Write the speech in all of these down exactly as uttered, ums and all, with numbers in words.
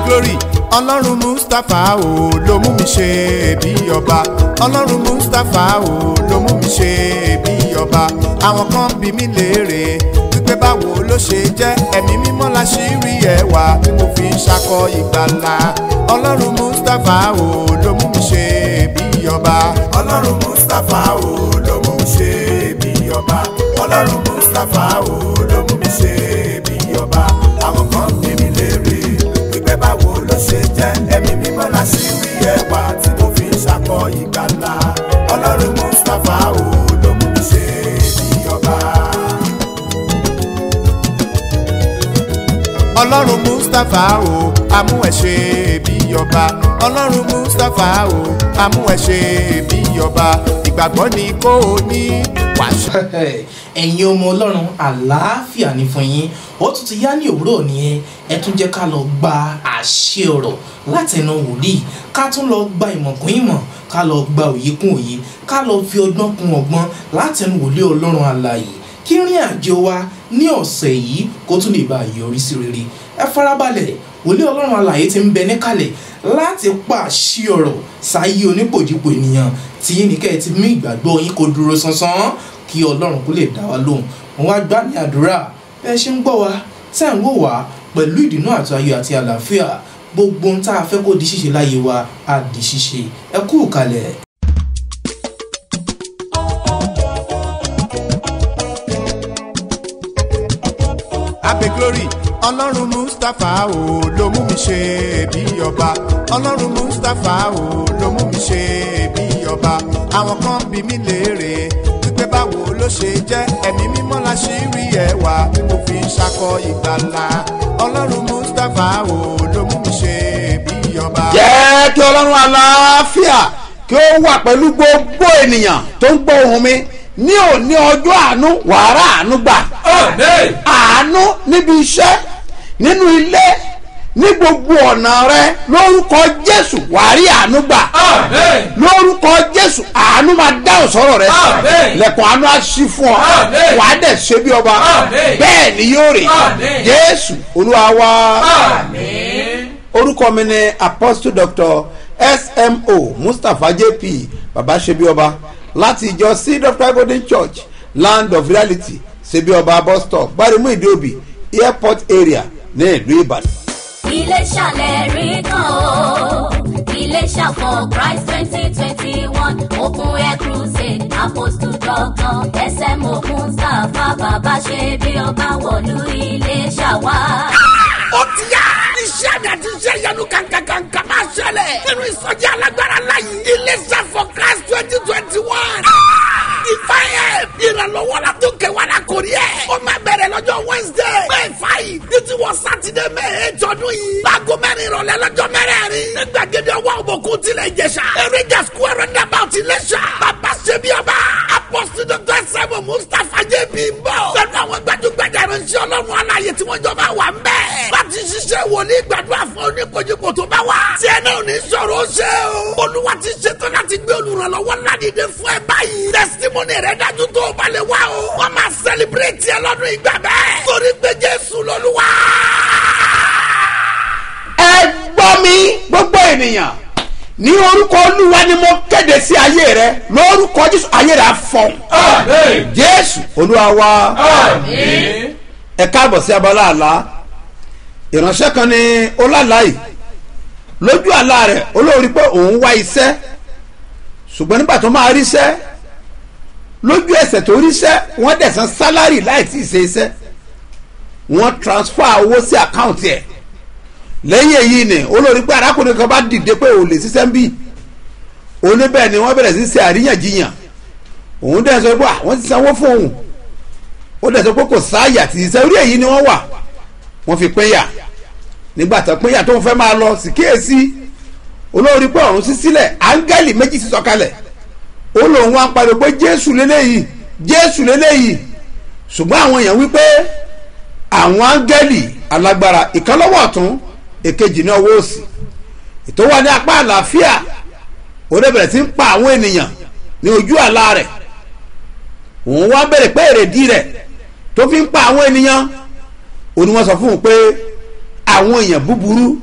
glory ọlọ́run mustapha o ló mú mi ṣe bí ọba ọlọ́run mustapha o ló mú mi ṣe bí ọba àwọn kan bí mi léèrè wípé báwo ló ṣe jẹ́ ẹ̀mí mímọ́ láṣírí ẹwà tí mo fi ń ṣakọ ìgbàlà ọlọ́run mustapha o ló mú mi ṣe bí ọba ọlọ́run mustapha o ló mú mi ṣe bí ọba ọlọ́run mustapha o ló mú mi ṣe bí ọba àwọn kan bí mi léèrè wípé báwo ló ṣe jẹ́ ẹ̀mí mímọ́ láṣírí ẹwà tí mo fi ń ṣakọ ìgbàlà ọlọ́run mustapha o ló mú mi ṣe bí ọba. ọlọ́run mustapha o amú ẹ ṣe bí ọba ọlọ́run mustapha o amú ẹ ṣe bí ọba ìgbàgbọ́ ni kò ní wàṣẹ. ẹ̀yin ọmọ ọlọ́run àlàáfíà ní fún yín ó tún ti yá ní òwúrọ̀ nìyẹn ẹ tún jẹ́ ká lọ gba àṣẹ ọ̀rọ̀ láti ẹnu wòlíì ká tún lọ gba ìmọ̀ kún ìmọ̀ ká lọ gba òye kún òye ká lọ fi ọgbọ́n kún ọgbọ́n láti ẹnu wòlíì ọlọ́run alààyè kí rìn àjò wa ní ọ̀sẹ̀ yìí kó tún lè bá yọrí sí rere ẹ farabalẹ̀ wòlíì ọlọ́run alààyè ti ń bẹ níkàlẹ̀ láti pàṣẹ ọ̀rọ̀ sáyé onípòjìpò ènìyàn tí yín ní kẹ́ ẹ ti mú ìgbàgbọ́ yín kó dúró sánsan kí ọlọ́run kó lè dá wa lóhùn wọn wá gbá ní àdúrà bẹ́ẹ̀ ṣe ń gbọ́ wa tẹ́ ń wò wá pẹ̀lú ìdùnnú àti ayọ̀ àti àlàáfíà gbogbo ohun tá a fẹ́ kó di ṣíṣe láyé wa á di ṣíṣe ẹ kú kalẹ̀. Happy glory ọlọ́run mustapha o ló mú mi ṣe bí ọba ọlọ́run mustapha o ló mú mi ṣe bí ọba àwọn kan bí mi léèrè wípé báwo ló ṣe jẹ́ ẹ̀mí mímọ́ láṣírí ẹwà tí mo fi ń ṣakọ ìgbàlà ọlọ́run mustapha o ló mú mi ṣe bí ọba. jẹ́ kí ọlọ́run àlàáfíà kí ó wà pẹ̀lú gbogbo ènìyàn tó ń gbọ́ ohùn mi ní òní ọjọ́ àánú wàrà àánú gbà. àánú níbi iṣẹ́ nínú ilé ní gbogbo ọ̀nà rẹ lórúkọ jésù wàrí àánú gbà. lórúkọ jésù àánú máa dáhùn sọ̀rọ̀ rẹ. lẹ̀kùn àánú á ṣí fún ọ wàá dẹ̀ ṣe bí ọba bẹ́ẹ̀ ni yóò rè jésù olúwa wa. orúkọ mi ni apostle doctor S M O Mustapha J P baba ṣebí ọba láti ìjọ seed of Christ Golden Church land of reality ṣebí ọba bus stop gbarimu ìdíòbí airport area ní ìlú Ìbàdàn. Iléṣà lẹ́rìí kan o Iléṣà for Christ twenty twenty one open air crusade apostle doctor S M O Mustapha baba ṣebí ọba wọ̀lú Iléṣà wá. ó ti yá iṣẹ́ mi àti iṣẹ́ ìyanu kankankanka máa ṣẹlẹ̀ nínú ìsọjí alágbára láyé Iléṣà for Christ twenty twenty one. ìfàyè ìrànlọ́wọ́ la tó kẹwàá la kò rí ẹ̀. ó máa bẹ̀rẹ̀ lọ́jọ́ Wednesday May five títí wọ Saturday May eight ọdún yìí. láago mẹ́rin ìrọ̀lẹ́ lọ́jọ́ mẹ́rẹ̀ẹ̀rin. ní gbàgede ọwọ́ òbòkun tilẹ̀ Ìjẹ̀ṣà. eréjà square roundabout Iléṣà. bàbá ṣebí ọba apostle doctor S M O Mustapha J P ń bọ̀. pẹ̀lú àwọn gbajúgbajà ìránṣẹ́ ọlọ́run aláyè tí wọ́n jọba wà ń bẹ̀. láti ṣiṣẹ́ wòlíì gbàdúrà fún oníkojúkò tó bá wà. tí ẹ náà ní sọ̀rọ̀ ó ṣe o. olúwa ti ṣetán láti gbé olùrànlọ́wọ́ ládìde fún ẹ báyìí. testimony rẹ dájú tó o bá lè wá o. wọ́n máa celebrate ẹ lọ́dún ìgbà bẹ́ẹ̀. torí pé jésù lolúwa. ẹ gbọ́ mi gbogbo ènìyàn ní orúkọ olúwa ni mo kéde sí ayé rẹ lórúkọ jésù ayé rẹ á fọ́. jésù olúwa wa. ẹ káàbọ̀ sí abala àlá ìránṣẹ́ kan ní ọlálàyé lójú àlá rẹ̀ olórí pé òun wá iṣẹ́ ṣùgbọ́n nígbà tó máa ríṣẹ́ lójú ẹsẹ̀ tó ríṣẹ́ wọ́n dẹ̀ san sálárì láì tí ì ṣe iṣẹ́ wọ́n transfer owó sí àkáǹtì ẹ̀ lẹ́yìn èyí ni olórí pé arákùnrin kan bá dìde pé òun lè ṣiṣẹ́ ń bì oníbẹ̀ ni wọ́n bẹ̀rẹ̀ sí ṣe àríyànjiyàn òun dẹ̀ sọ pé àwọn ti sanwó fún òun ó dẹ̀ sọ pé kò sáàyè àti iṣẹ́ orí èyí ni wọ́n wà wọ́n fi pínyà nígbà tó pínyà tó ń fẹ́ máa lọ sí kíyèsí olórí pé ọ̀run sí sílẹ̀ áńgẹ́lì méjì sí sọ̀kalẹ̀ ó lóun wá ń pariwo pé jésù lélẹ́yìí jésù lélẹ́yìí ṣùgbọ́n àwọn èèyàn wípé àwọn áńgẹ́lì alágbára ìkan lọ́wọ́ ọ̀tún èkejì ní ọwọ́ òsì ètò wà ní apá àlàáfíà ó dẹ̀ bẹ̀rẹ̀ sí ń pa àwọn ènìyàn ní ojú àlá rẹ̀ òun wá bẹ̀rẹ̀ pé èrèdí rẹ̀ tó fi ń pa àwọn ènìyàn ó ní wọ́n sọ fún un pé àwọn èèyàn búburú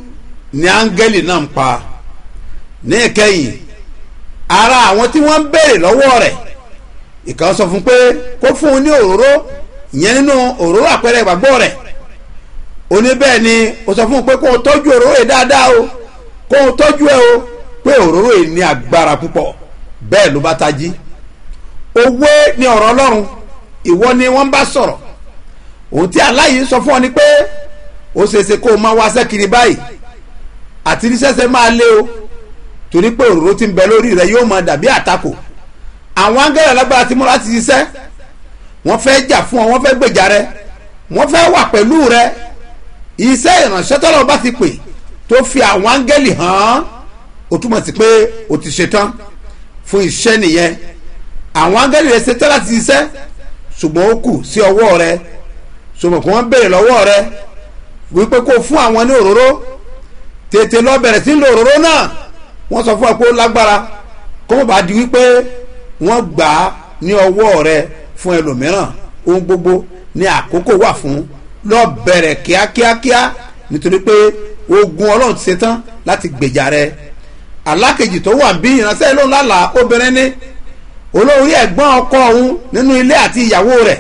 ní áńgẹ́lì náà ń pa. ní ìkẹyìn ara àwọn tí wọ́n ń béèrè lọ́wọ́ rẹ̀ ìkan sọ fún pé kó fún un ní òróró ìyẹn nínú òróró àpẹẹrẹ ìgbàgbọ́ rẹ̀. ó ní bẹ́ẹ̀ ni ó sọ fún un pé kó o tọ́jú òróró yìí dáadáa o kó o tọ́jú ẹ o pé òróró yìí ní agbára púpọ̀. bẹ́ẹ̀ ló bá tají. òwe ni ọ̀rọ̀ Ọlọ́run, ìwọ ni wọ́n bá sọ̀rọ̀. ohun tí aláyìí sọ fún ọ ni pé ó ṣeéṣe kó o máa wáṣẹ́ kiri báyìí àti níṣẹ́ṣẹ́ máa lé o torí pé òróró tí ń bẹ lórí rẹ yóò máa dàbí àtakò. àwọn áńgẹ́lì alágbára ti múra ti ṣiṣẹ́, wọ́n fẹ́ jà fún ọ, wọ́n fẹ́ gbèjà rẹ, wọ́n fẹ́ wà pẹ̀lú rẹ. iṣẹ́ ìránṣẹ́ tọ́lọ́ bá ti pè tó fi àwọn áńgẹ́lì hàn án ó túmọ̀ sí pé o ti ṣetán fún iṣẹ́ nìyẹn. àwọn áńgẹ́lì rẹ ṣetán láti ṣiṣẹ́ ṣùgbọ́n ó kù sí ọwọ́ rẹ. ṣùgbọ́n kí wọ́n béèrè lọ́wọ́ rẹ wípé kó fún àwọn ní òróró, tètè lọ bẹ̀rẹ̀ sí lo òróró náà. wọ́n sọ fún ẹ pé ó lágbára kó má bàa di wípé wọ́n gbà á ní ọwọ́ rẹ fún ẹlòmíràn. ohun gbogbo ní àkókò wà fún, lọ bẹ̀rẹ̀ kíákíákíá nítorí pé ogun Ọlọ́run ti ṣetán láti gbèjà rẹ. alákejì tó wà bí ìránṣẹ́ ló ń lálàá obìnrin ní olórí ẹ̀gbọ́n ọkọ òun nínú ilé àti ìyàwó rẹ̀.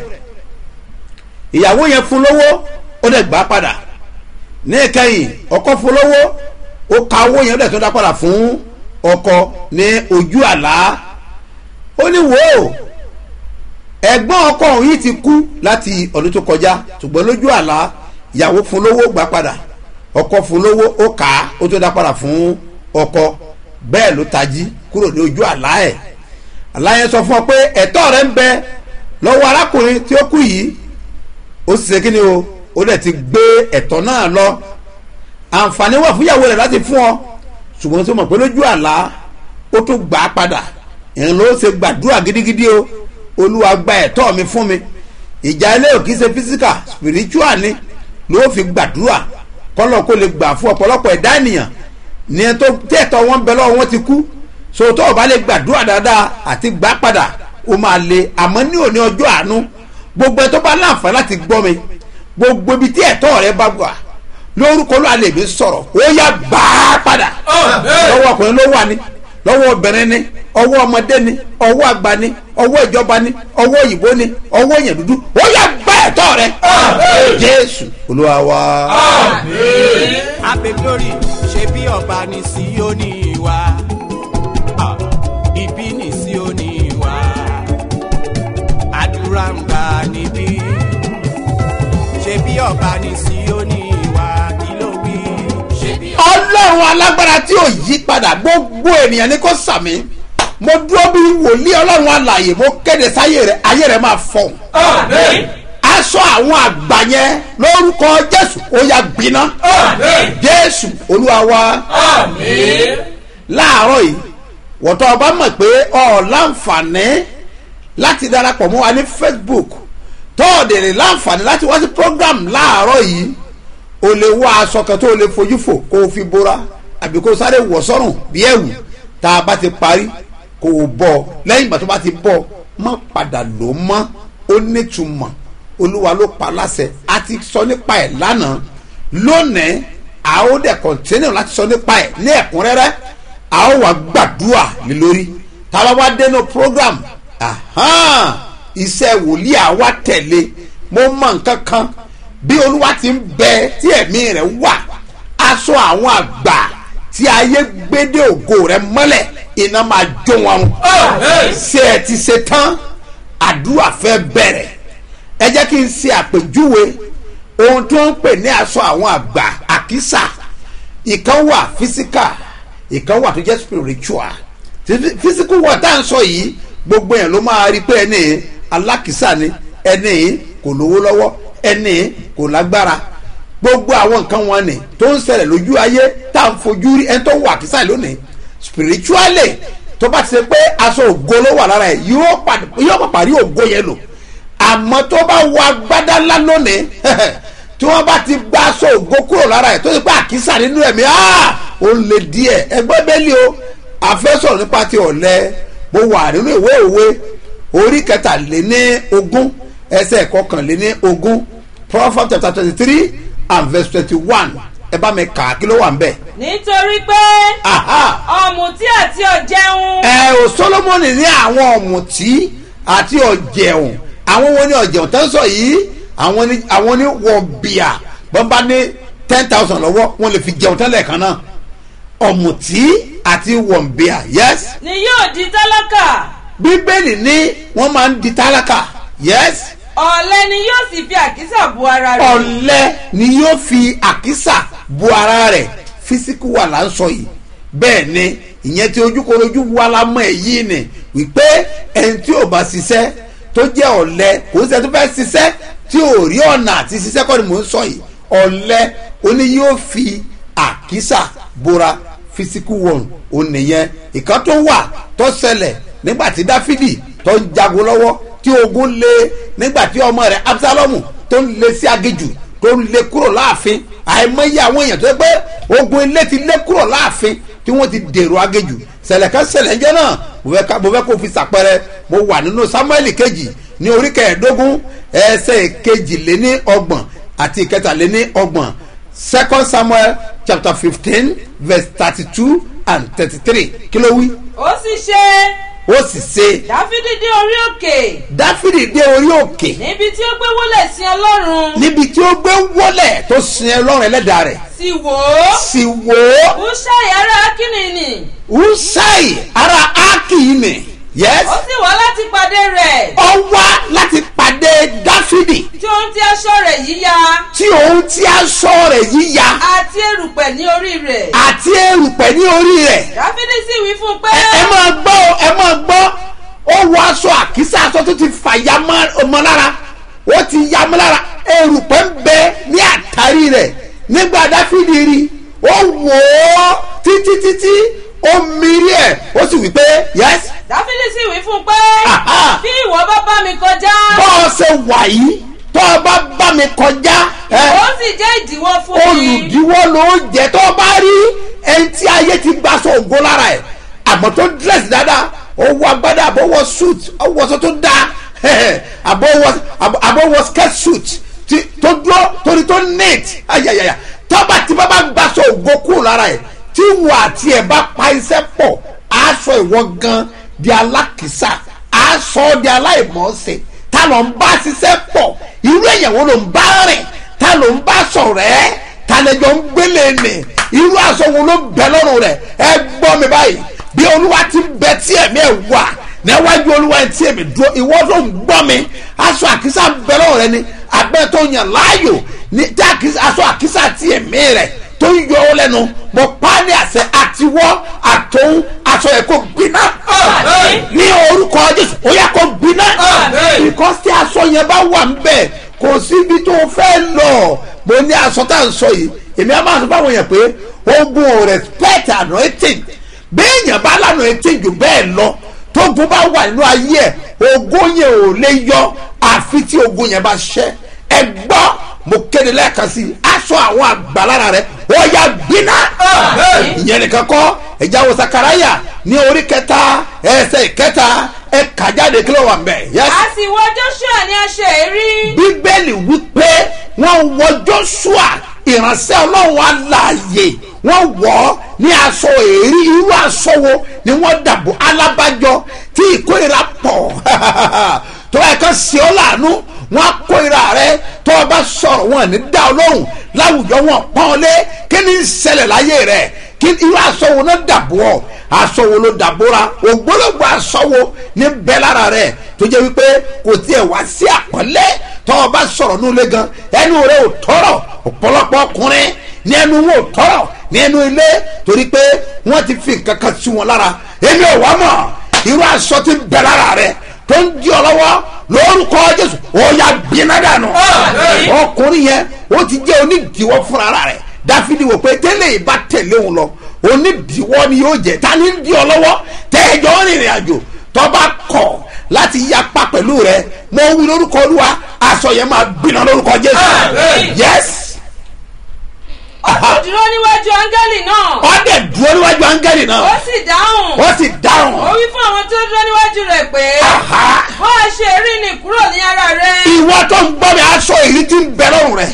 ìyàwó yẹn fún lówó ó dẹ̀ gbà padà. ní ìkẹyìn ọkọ fún lówó ó ka owó yẹn ó dẹ̀ tó dá padà fún ọkọ ní ojú àlá. ó ní wò ó ẹ̀gbọ́n ọkọ òun yìí ti kú láti ọdún tó kọjá ṣùgbọ́n lójú àlá ìyàwó fún lówó gbà padà, ọkọ fún lówó ó kà á ó tó dá padà fún ọkọ. bẹ́ẹ̀ ló tají kúrò ní ojú àlá ẹ̀. àlá yẹn sọ fún ọ pé ẹ̀tọ́ rẹ ń bẹ lọ́wọ́ arákùnrin tí ó kú yìí. ó sì ṣe kí ni o ó dẹ̀ ti gbé ẹ̀tọ́ náà lọ. àǹfààní wà fún ìyàwó rẹ̀ láti fún ọ ṣùgbọ́n tó mọ̀ pé lójú àlá ó tún gbà á padà. ìrìn ló ṣe gbàdúrà gidigidi o, olúwa gba ẹ̀tọ́ mi fún mi. ìjà ilé ò kìí ṣe physical, spiritual ni ló fi gbàdúrà kọ́lọ̀ kó lè gbà fún ọ̀pọ̀lọpọ̀ ẹ̀dá ènìyàn ní ẹ tó tẹ̀tọ̀ wọn bẹ lọ́wọ́ wọn ti kú. sòtọ́ ọba lè gbàdúrà dáadáa àti gbà padà ó máa le. àmọ́ ní òní ọjọ́ àánú gbogbo ẹ tó bá láǹfààní láti gbọ́ mi, gbogbo ibi tí ẹ̀tọ́ rẹ bá wà lórúkọ ló alẹ́ mi sọ̀rọ̀ ó yá gbà á padà. lọ́wọ́ ọkùnrin ló wà ní, lọ́wọ́ obìnrin ní, ọwọ́ ọmọdé ní, ọwọ́ àgbà ní, ọwọ́ ìjọba ní, ọwọ́ òyìnbó ní, ọwọ́ èèyàn dúdú ó yá gbà ẹ̀tọ́ rẹ. Jésù Olúwa wa. Happy glory ṣe bí ọba ní Síónì wá, ibi ní Síónì wá, àdúrà ń gbà níbí. ṣe bí ọba ní Síónì wá, kí ló wí. ṣe bí ọba. Ọlọ́run alágbára tí ò yí padà, gbogbo ènìyàn ní kó sàmì. mo dúró bí wòlíì Ọlọ́run alààyè, mo kéde sáyé rẹ, ayé rẹ máa fọhùn. Àmín. aṣọ àwọn àgbà yẹn lórúkọ Jésù ó yá gbiná. Àmín. Jésù Olúwa wa. Àmín. láàárọ̀ yìí wọ́tọ̀ ọba mọ̀ pé ọ̀ láǹfààní láti darapọ̀ mọ́ wa ní Facebook, tọ́ọ̀dẹ̀rẹ̀ láǹfààní láti wá sí program láàárọ̀ yìí. o lè wá aṣọ kan tó o lè fojú fò kó o fi bora àbí kó o sáré wọ̀ sọ́rùn bí ẹ̀wù. tá a bá ti parí kó o bọ̀, lẹ́yìn ìgbà tó bá ti bọ̀ má padà lò mọ́. ó nítumọ̀, Olúwa ló pa láṣẹ. a ti sọ nípa ẹ̀ lánàá, lónìí a ó dẹ̀ kọ̀ntínú láti sọ nípa ẹ̀ ní ẹ̀kúnrẹ́rẹ́. a ó wá gbàdúrà lé lórí. tá a bá wá dénú program iṣẹ́ wòlíì àwa tẹ̀lé. mo mọ nǹkan kan, bí Olúwa ti ń bẹ tí ẹ̀mí rẹ̀ wà, aṣọ àwọn àgbà tí ayé gbédè ògo rẹ̀ mọ́lẹ̀ iná máa jó wọn. ṣé ẹ ti ṣe tán? àdúrà fẹ́ bẹ̀rẹ̀. ẹ jẹ́ kí n ṣe àpèjúwe ohun tó ń pè ní aṣọ àwọn àgbà àkísà. ìkan wà physical, ìkan wà tó jẹ́ spiritual. physical wà tá à ń sọ yìí gbogbo yẹn ló máa rí pé ẹni alákìsà ni, ẹni kò lówó lọ́wọ́, ẹni kò lágbára. gbogbo àwọn nǹkan wọn ni tó ń ṣẹlẹ̀ lójú ayé tá à ń fojú rí. ẹni tó wà àkísà lónìí spiritually tó bá ti ṣe pé aṣọ ògo ló wà lára ẹ̀ yóò pàparí ògo yẹn lò. àmọ́ tó bá wọ agbádá ńlá lónìí tí wọ́n bá ti gbá aṣọ ògo kúrò lára ẹ̀ tó ṣe pé àkísà nínú ẹ̀mí ó lè díẹ̀. ẹgbẹ́ bẹ́ẹ̀lì o àfẹ́sọ̀rọ̀ nípa ti ọ̀lẹ. mo wà nínú ìwé òwe orí kẹtàléní ogún ẹsẹ̀ kọkànléní ogún Proverbs chapter twenty three and verse twenty one. ẹ bá mi kà á kí ló wà ń bẹ̀. nítorí pé ọ̀mùtí àti ọ̀jẹun. ẹ ò Solomoni ní àwọn ọ̀mùtí àti ọ̀jẹun. àwọn wo ni ọ̀jẹun tó ń sọ yìí? àwọn ni àwọn ni wọ̀bìà bọ́n bá ní ten thousand lọ́wọ́ wọ́n lè fi jẹun tẹ́lẹ̀ kan náà. ọ̀mùtí àti wọ̀bìà yes. ni yóò di tálákà. bíbélì ní wọ́n máa ń di tálákà yes. ọ̀lẹ ni yóò sì fi àkísà bu ara rẹ̀. ọ̀lẹ ni yóò fi àkísà bu ara rẹ̀ físíkù wà là ń sọ yìí. bẹ́ẹ̀ ni ìyẹn tí ojúkorojú wà lámọ́ èyí ni wípé ẹni tí ò bá ṣiṣẹ́ tó jẹ́ ọ̀lẹ kò ń ṣe tó fẹ́ ṣiṣẹ́ tí ò rí ọ̀nà àti ṣiṣẹ́ kọ́ ni mò ń sọ yìí. ọ̀lẹ oní yóò fi àkísà bora físíkù wọn ò nìyẹn. ìkan tó wà tó ṣẹlẹ̀ nígbà tí Dáfídì tó ń jagun lọ́wọ́ tí ogun lé nígbà tí ọmọ rẹ̀ Absalomu tó ń lé sí aginjù tó ń lé kúrò láàfin. àìmọye àwọn èèyàn tó yẹ pé ogun ilé ti lé kúrò láàfin tí wọ́n ti dèrò aginjù. ṣẹlẹ̀ kan ṣẹlẹ̀ ńjẹ́ náà mo fẹ́ kó fi ṣàpẹrẹ. mo wà nínú Sámúẹ́lì kejì ní orí kẹẹ̀ẹ́dógún ẹsẹ̀ kejì lé ní ọgbọ̀n àti ìkẹta lé ní ọgbọ̀n. Second Samuel chapter fifteen verse thirty-two and thirty-three kí ló wí. ó sì ṣe. ó sì ṣe. Dáfídì dé orí òkè. Dáfídì dé orí òkè. níbi tí ó gbé wọlé sin Ọlọ́run. níbi tí ó gbé wọlé tó sin Ọlọ́run ẹlẹ́dàá rẹ̀. sì wò ó. sì wò ó. Húṣáì ará Ákínì ni. Húṣáì ará Ákínì ni. yes. ó sì wá láti pàdé rẹ̀. ó wá láti pàdé Dáfídì. tí òun ti aṣọ rẹ̀ yíya. tí òun ti aṣọ rẹ̀ yíya. àti erùpẹ̀ ní orí rẹ̀. àti erùpẹ̀ ní orí rẹ̀. Dáfídì sì wí fún un pé. ẹ máa gbọ́ ẹ máa gbọ́ ó wọ aṣọ àkísà aṣọ tó ti fà ya mọ́ lára ó ti ya mọ́ lára erùpẹ̀ ń bẹ ní àtàrí rẹ̀ nígbà Dáfídì rí ó wò ó títí títí ó mírí ẹ̀ ó sì wí pé yes. Dáfídì sì wí fún un pé. bí ìwọ bá bá mi kọjá. bọ́ ọ ṣe wà yìí tó o bá bá mi kọjá. ó sì jẹ́ ìdíwọ́ fún mi. olùdíwọ́ ló jẹ́ tó o bá rí ẹni tí ayé ti gbaṣọ ògo lára ẹ̀ àmọ́ tó dírẹ́sì dáadáa ó wọ agbádá àbọ̀ wọ suit ó wọ aṣọ tó dáa àbọ̀ wọ skirt suit tó dúró torí tó neat ayayaya tọ́ba tí bá bá gbaṣọ ògo kúrò lára ẹ̀ tí wọ́n àti ẹ̀ bá pa iṣẹ́ pọ̀ aṣọ ìwọ gan di alákìísà aṣọ di aláìmọ̀ọ́sẹ̀ ta ló ń bá ṣiṣẹ́ pọ̀ irú èèyàn wo ló ń bá rìn ta ló ń bá sọ̀rọ̀ ẹ́ ta lẹ́jọ́ ń gbélé nì irú aṣọ wo ló bẹ lọ́rùn rẹ̀ ẹ gbọ́ mi báyìí bí olúwa ti bẹ tí ẹ̀mí ẹ̀ wà níwájú olúwa tí èmi dúró ìwọ tó ń gbọ́ mi aṣọ àkísà bẹ lọ́rùn rẹ ni abẹ́ tó yàn láàyò ní tí aṣọ àkísà tí ẹ̀mí rẹ̀ tó ń yọ ọ lẹ́nu mo pa ní àṣẹ àtiwọ́ àtòun aṣọ yẹ kó gbiná ní orúkọ Jésù ó yẹ kó gbiná because tí aṣọ yẹn bá wà ń bẹ̀ kò síbi tó fẹ́ lọ mo ní aṣọ tá à ń sọ yìí èmi á máa sọ fáwọn yẹn pé ogun ò respect anointing béèyàn bá lànà etí jù bẹ́ẹ̀ lọ tógun bá wà nínú ayé ẹ̀ ogun yẹn ò lè yọ àfi tí ogun yẹn bá ṣẹ́ ẹ gbọ́ mo kéde lẹ́ẹ̀kan sí i aṣọ àwọn àgbàlára rẹ̀ ó yá gbiná ìyẹn nìkan kọ́ ẹ̀já wo Sakaraya ní orí kẹta ẹsẹ̀ ìkẹta ẹ kà jáde kí ló wà mbẹ̀. a sì wọ Joshua ní aṣọ èrí. Bíbélì wípé wọ́n wọ Joshua ìránṣẹ́ Ọlọ́run alààyè wọ́n wọ̀ ọ́ ní aṣọ èrí irú aṣọ wo ni wọ́n dàbò alábàjọ tí ìkórìíra pọ̀ tó ẹ̀ kan sí ọ láàánú wọ́n á kórìíra rẹ tó o bá sọ̀rọ̀ wọn ní dá ọ lóhùn láwùjọ wọn pọ́n ọ lé kí ni ń ṣẹlẹ̀ láyé rẹ̀ kí irú aṣọ wo ló dàbò ọ aṣọ wo ló dàbòra ògbólógbò aṣọ wo ní bẹ́ lára rẹ̀ tó jẹ́ wípé kò tiẹ̀ wá sí àpọ́nlé tó o bá sọ̀rọ̀ ní ilé gan ẹnu rẹ̀ ò tọrọ ọ̀pọ̀lọpọ̀ ọkùnrin ní ẹnu wọn ò tọrọ ní ẹnu ilé torí pé wọ́n ti fi nǹkan kan sí wọn lára èmi ò wá mọ̀ irú aṣọ tí ń bẹ lára rẹ̀ tó ń di ọ lọ́wọ́ lórúkọ Jésù ó yá bínú dànù ọkùnrin yẹn ó ti jẹ́ onídìíwọ́ fúnra rẹ̀ Dáfídì wò pé tẹ́lẹ̀ ìbá tẹ̀lé òun lọ onídìíwọ́ ni yóò jẹ́ ta ni ń di ọ lọ́wọ́ tẹ́ẹ̀jọ́ rìnrìn àjò tó bá kọ̀ láti yapa pẹ̀lú rẹ̀ mo wí lórúkọ Olúwa aṣọ yẹn máa bínú lórúkọ Jésù yes. ó dúró níwájú áńgẹ́lì náà. ó dẹ̀ dúró níwájú áńgẹ́lì náà. ó sì dáhùn. ó sì dáhùn. ó wí fún àwọn tó dúró níwájú rẹ̀ pé. bó a ṣe rí ni kúrò ní ara rẹ̀. ìwọ tó ń gbọ́ mi aṣọ èyí tí ń bẹ lọ́rùn rẹ̀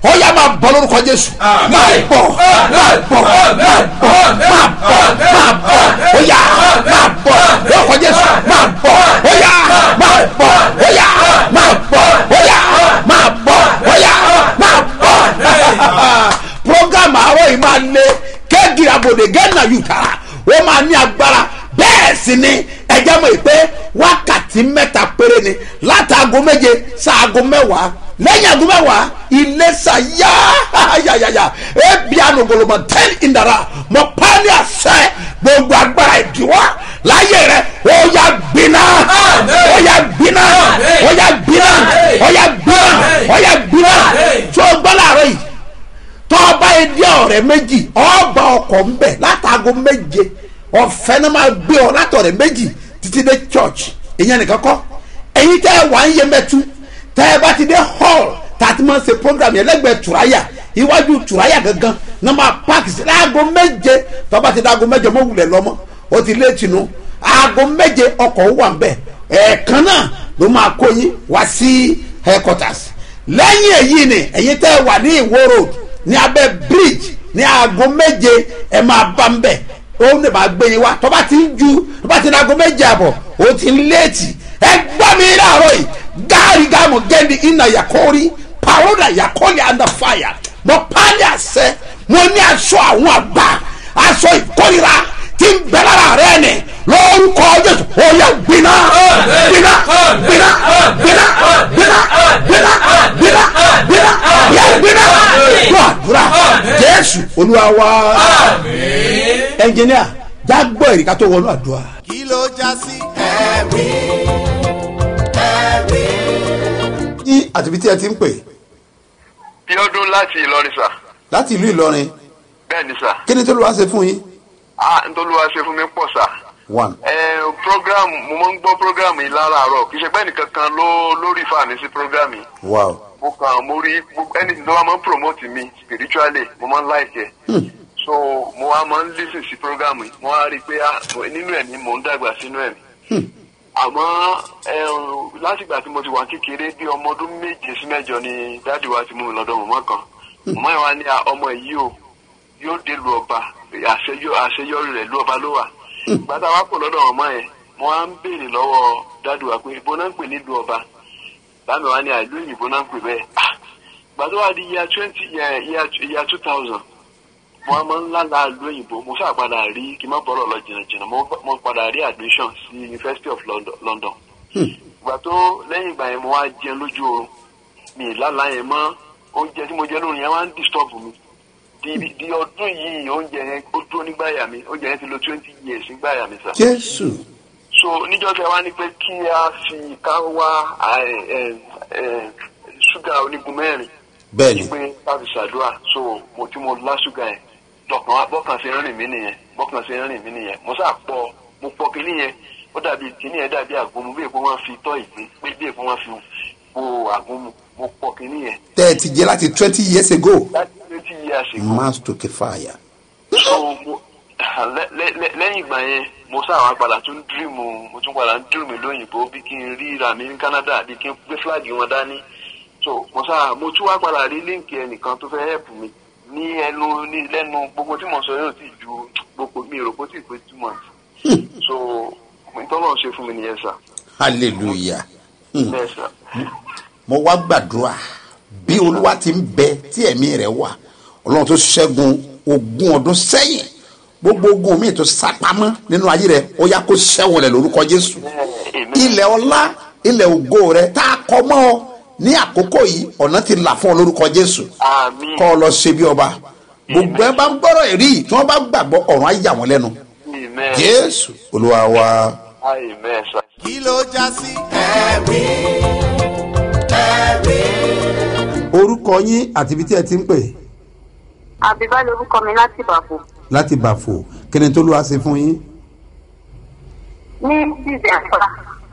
ó yá máa bọ̀ lórúkọ Jésù máa bọ̀ máa bọ̀ máa bọ̀ máa bọ̀ máa bọ̀ ó yá máa bọ̀ lórúkọ Jésù máa bọ̀ ó yá máa bọ̀ ó yá máa bọ̀ ó yá máa bọ̀ ó yá máa bọ̀. program àárọ̀ yìí máa lé kéèkì àbòdè gẹ́nà yùtà ó máa ní agbára bẹ́ẹ̀ sì ni ẹjẹ́ mọ̀ pé wákàtí mẹ́ta péré ni látàgọ́ méje sáàgọ́ mẹ́wàá lẹ́yìn àgọ́ mẹ́wàá Iléṣà yá yáyáyá ebi anogolomọ ten indara mọ pálí àṣẹ gbogbo agbára ìdíwọ́ láyé rẹ ó yá gbiná ó yá gbiná ó yá gbiná ó yá gbiná ó yá gbiná tó gbọ́ láàárọ̀ yìí tọ́ba ẹdí ọ̀rẹ́ méjì ọba ọkọ̀ ń bẹ̀ látàgọ́ méje ọ̀fẹ́ náà máa gbé ọ látọ̀rẹ́ méjì títí dé church ìyẹn nìkan kọ́ ẹ̀yin tẹ́ ẹ wà ń yẹ mẹ́tú tẹ́ ẹ bá ti dé hall tàti máa ń ṣe program yẹn lẹ́gbẹ̀ẹ́ tùráyà iwájú tùráyà gangan náà máa páàkì sí láago méje tọ́ba ti dé aago méje mọ́ wulẹ̀ lọ́mọ́ ó ti lé tìǹú aago méje ọkọ̀ wà ń bẹ̀ ẹ̀ẹ̀kan náà ló máa kó yín wá sí headquarters lẹ́yìn èyí ni ẹ̀yin tẹ́ ẹ wà ní Ìwó road ní abẹ́ bridge ní aago méje ẹ máa bá ń bẹ̀ ó ní bá gbé yín wá tọ́ba ti ń ju tọ́ba ti ní aago méje àbọ̀ ó ti ń léètì ẹ gbọ́ mi láàárọ̀ yìí gáàrí gáàmù gẹ́ndì iná yakori paroda yakoli under fire mo pálí àṣẹ mo ní aṣọ àwọn àgbà aṣọ ìkórira tí ń bẹ lára rẹ ni lórúkọ Jésù ó yá gbiná gbiná gbiná gbiná gbiná gbiná gbiná gbiná yá gbiná gbọ́ àdúrà Jésù Olúwa wa ẹnjìníà jágbọ́ ìrìkà tó wọnú àdúrà. kí ló já sí ẹ̀rí ẹ̀rí. ní àtibí tí ẹ ti ń pè. bí ọdún láti Ìlọrin sà. láti ìlú Ìlọrin. bẹ́ẹ̀ ni sà. kí ni tó ló wá ṣe fún yín. ah n tó ló wá ṣe fún mi pọ̀ sà. one. ẹ program mo máa ń gbọ́ program yìí láràárọ̀ kì í ṣe pé ẹnìkan kan ló lórí fàmì sí program yìí. wow. mo kàn mo rí ẹni tó wá máa ń promote mi spiritually mo máa ń like ẹ. so mo wá máa ń listen sí program yìí mo wá rí i pé nínú ẹ̀ ni mò ń dàgbà sínú ẹ̀ mi. àmọ́ látìgbà tí mo ti wà kékeré bí ọmọ ọdún méje sí mẹ́jọ ni dáàdi wa ti mú mi lọ́dọ̀ mọ̀mọ́ kan mọ̀mọ́ yẹn wá ní ọmọ yìí o yóò dé lu ọba àṣeyọrí rẹ̀ lu ọba ló wà. gbàtà wa kò lọ́dọ̀ mọ̀mọ́ yẹn mo wá ń béèrè lọ́wọ́ dáàdi wa pé ibo náà ń pè ní lu ọba dáàdi wa ní àìlú òyìnbó náà ń pè bẹ́ẹ̀. gbàtà wa di year twenty year two thousand mo wá máa ń lálàá ìlú òyìnbó mo sáà padà rí kí n má bọ́rọ̀ lọ jìnnàjìnnà mo padà rí admission sí University of London. ìgbà tó lẹ́yìn ìgbà yẹn mo wá jẹun lójú oorun mi lálàá yẹn mọ́ oúnjẹ tí mo jẹ lórí yẹn wá ń disturb mi di ọdún yìí oúnjẹ yẹn ó dúró nígbàyà mi oúnjẹ yẹn ti lo twenty years nígbàyà mi sà. Jésù. so níjọ́ tẹ wá ní pé kí a fi ká wá ṣúgà onígun mẹ́rin. bẹ́ẹ̀ni. pé ká fi ṣàdúrà so mo tí mo lá ṣúgà yẹn lọ́kàn bọ́kàn ṣe rìn mí nìyẹn bọ́kàn ṣe rìn mí nìyẹn mo sá pọ̀ mo pọ̀ kínní yẹn ó dàbí kínní yẹn dàbí àgúnmu bí èkó wọn fi tọ́ ìgbín pé bí èkó wọn fi po àgúnmu mo pọ̀ kínní yẹn. tẹ́ ẹ ti jẹ láti twenty years ago. láti twenty years ago. mass to ke fire. so mo lẹ́yìn ìgbà yẹn mo sá àwọn àgbàlá tún dírìmù mo tún padà ń dírìmù lóyìnbó bí kí n rí ra mi ní Canada bí kí n gbé fúláàgì wọn dání so mo sá mo tún wá padà rí líǹkì ẹnìkan tó fẹ́ help mi ní ẹnu ní lẹ́nu gbogbo tí mo sọ yóò ti ju gbogbo mi rò pé ó ti pé two months. so ìtọ́nà ṣe fún mi nìyẹn sà. hallelujah. bẹ́ẹ̀ sà. mo wá gbàdúrà bí Olúwa ti ń bẹ tí ẹ̀mí rẹ̀ wà Ọlọ́run tó ṣẹ́gun ogún ọdún sẹ́yìn gbogbo ogun mi tó sápamọ́ nínú ayé rẹ̀ ó yá kó ṣẹ́wọ̀n rẹ̀ lórúkọ Jésù. ilẹ̀ ọlá ilẹ̀ ògo rẹ̀ tá a kọ mọ́ ọ ní àkókò yìí ọ̀nà ti là fún ọ lórúkọ Jésù. àmín. kọ́ ọ lọ ṣe bí ọba gbogbo ẹ bá ń gbọ́rọ̀ èrí tí wọ́n bá gbàgbọ́ ọ̀run á yà wọ́n lẹ́nu. Amen. Jésù Olúwa wa. Amen sà. kí ló já sí ẹ̀rí ẹ̀rí. orúkọ yín àti ibi tí ẹ ti ń pè. àbíbá lorúkọ mi láti bàfò. láti bàfò kí ni tó ló wá ṣe fún yín. ní ṣíṣe àfọlá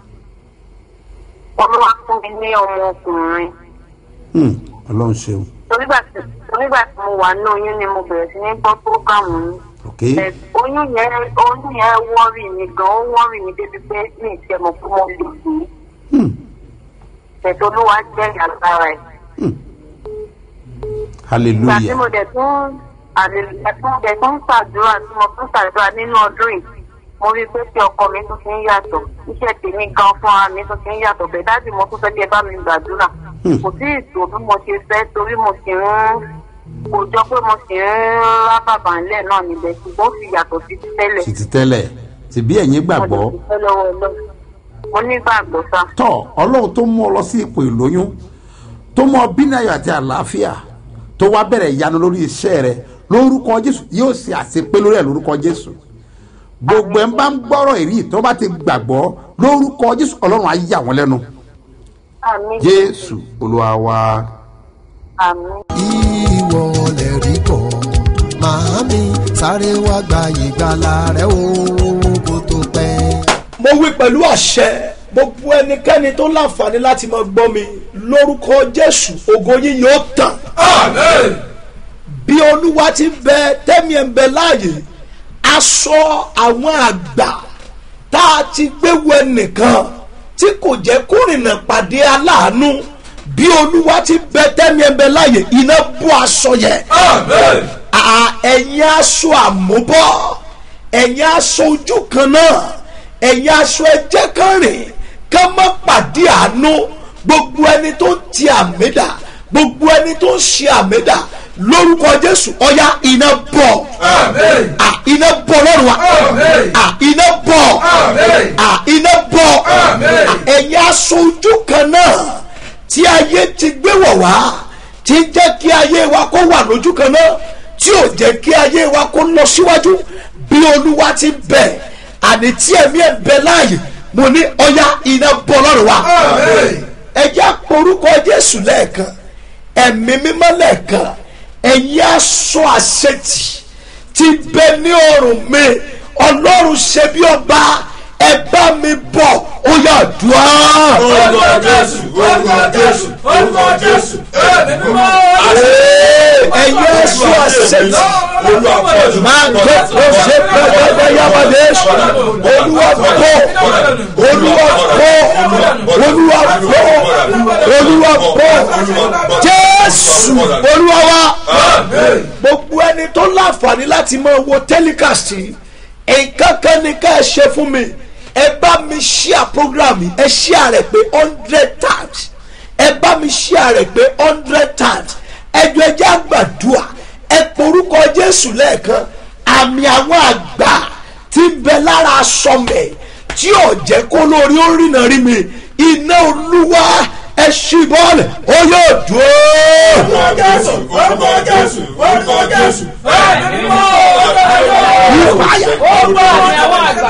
ọmọ wa fún mi ní ọmọkùnrin. Ọlọ́run ṣeun. torígbà tí torígbà tí mo wà ní oyún ni mo bẹ̀rẹ̀ sí ní gbọ́ prógámù yín. Okay. oyún yẹn oyún yẹn wọ́ọ̀rì mi gan ó wọ́ọ̀rì mi débi pé ní ìṣẹ́mu fún mọ́ lè gbé. ẹ̀tọ́ olúwa jẹ́ ìyàlára ẹ̀. hallelujah. ìgbà tí mo dẹ̀ tún àlèlùyà tí mo dẹ̀ tún ṣàdúrà tí mo tún ṣàdúrà nínú ọdún yìí mo rí i pé tí ọkọ mi tún fi ń yàtọ̀ iṣẹ́ tèmi gan fúnra mi tún fi ń yàtọ̀ bẹ́ẹ̀ dájú mo tún fẹ́ kí ẹ bá mi gbàdúrà kò sí ètò bí mo ṣe fẹ́ torí mo sì ń kò jọ pé mo sì ń rá bàbá ńlẹ̀ náà níbẹ̀ ṣùgbọ́n ó fi yàtọ̀ sí ti tẹ́lẹ̀. sì ti tẹ́lẹ̀ sì bí ẹ̀yin gbàgbọ́. mo ní gbàgbọ́ sá. tọ́ ọlọ́run tó mú ọ lọ sí ipò ìlóyún tó mú ọ bí náyọ̀ àti àlàáfíà tó wá bẹ̀rẹ̀ ìyanu lórí iṣẹ́ rẹ lórúkọ jésù yóò ṣe àṣepé lórí ẹ̀ lórúkọ jésù gbogbo ẹ̀ ń bá ń gbọ́rọ̀ èrí tó bá ti gbàgbọ́ lórúkọ jésù ọlọ́run á yà wọ́n lẹ́nu jésù olúwa wa. ìwọ lè rí kọ́ màámi sáré wá gba ìgbàlà rẹ o kó tó pẹ́. mo wí pẹ̀lú àṣẹ gbogbo ẹnikẹ́ni tó láǹfààní láti máa gbọ́ mi lórúkọ jésù ògo yín yóò tàn. àmín. bí olúwa ti bẹ tẹ́mi ẹ̀ ń bẹ láàyè aṣọ àwọn àgbà tá a ti gbé wọ ẹnìkan tí kò jẹ́ kó rìnnà pàdé aláàánú bí olúwa ti bẹ tẹ́mi ẹ̀ ń bẹ láàyè iná bọ́ aṣọ yẹn. àmín. ẹ̀yin aṣọ àmúbọ̀ ẹ̀yin aṣọ ojú kan náà ẹ̀yin aṣọ ẹ̀jẹ̀ kan rìn ká má pàdé àánú gbogbo ẹni tó ń ti àmìdá gbogbo ẹni tó ń ṣe àmìdá lórúkọ jésù ọ̀yá iná bọ̀ iná bọ̀ lọ́rùn wa iná bọ̀ iná bọ̀ ẹ̀yin aṣọ ojú kan náà tí ayé ti gbé wọ̀ wá tí ń jẹ́ kí ayé wa kó wà lójú kan náà tí ò jẹ́ kí ayé wa kó lọ síwájú bí olúwa ti bẹ̀ àní tí ẹ̀mí ẹ̀ bẹ láàyè mo ní ọ̀yá iná bọ̀ lọ́rùn wa ẹ jẹ́ àporúkọ jésù lẹ́ẹ̀kan ẹ̀mí mímọ́ lẹ́ẹ̀kan ẹ̀yin aṣọ àṣetì ti bẹ ní ọrùn mi ọlọ́run ṣe bí ọba ẹ bá mi bọ̀ ó yá dùá. orúkọ jésù orúkọ jésù orúkọ jésù ẹ̀mí mímọ́. ẹ̀yin aṣọ àṣetì máa gbé oṣù pẹ̀lú yàwádé olúwa bọ̀ olúwa bọ̀ olúwa bọ̀ olúwa bọ̀ jésù olúwa wa gbogbo ẹni tó láǹfààní láti máa wo tẹlifásitì nǹkan kan ní ká ẹ ṣe fún mi ẹ bá mi share program yìí ẹ share rẹ̀ pé hundred times ẹ bá mi share rẹ̀ pé hundred times ẹjọ ẹjẹ àgbàdua ẹ porúkọ jésù lẹ́ẹ̀kan àmì àwọn àgbà tí ń bẹ lára aṣọ mẹ tí ò jẹ́ kó lórí ó rìnà rí mi iná olúwa ẹ ṣí bọ́ọ̀lù ó yóò dúró. orúkọ jésù orúkọ jésù orúkọ jésù ẹ̀mí mímọ́. ìpáyà. ó gbọ́ àwọn àgbà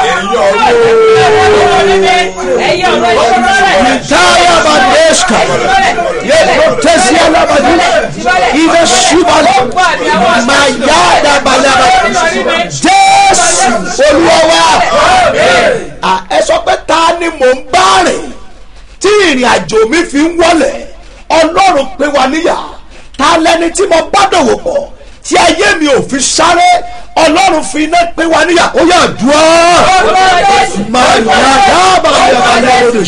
ẹ̀yẹ ọ̀rọ̀ ìṣòro Taya Badeska, ye protesia la badula, ibe shibala, mayada balaba, Jésù Olúwa wa. Ẹ sọ pé ta ni mò ń bá rìn tí ìrìn àjò mi fi ń wọlé Ọlọ́run pé wa níyà ta lẹni tí mo bá dòwò pọ̀ tí ayé mi ò fi sáré Ọlọ́run fi iná pé wa níyà ó yà dùn ọ́ máa yà dábàá yà bá lẹ́yìn lóde.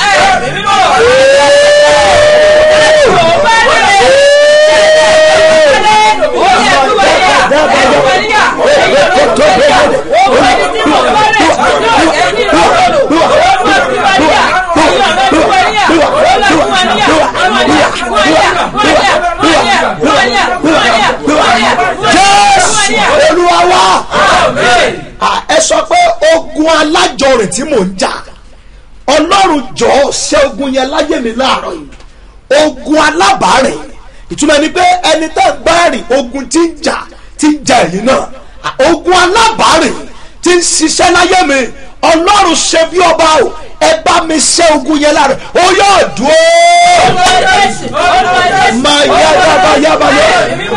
Olúwa wa ẹ sọ pé ogun alájọrìn tí mò ń jà Ọlọ́run jọ̀ọ́ ṣe ogun yẹn láyé mi láàárọ̀ yìí ogun alábàárìn ìtumọ̀ ni pé ẹni tẹ́ ń bá rìn ogun tí ń jà tí ń jà èyí náà ogun alábàárìn tí ń ṣiṣẹ́ láyé mi Ọlọ́run ṣe bí ọba o ẹ bá mi ṣe ogun yẹn láàárọ̀ ó yóò dúró. máa yá yába yába yá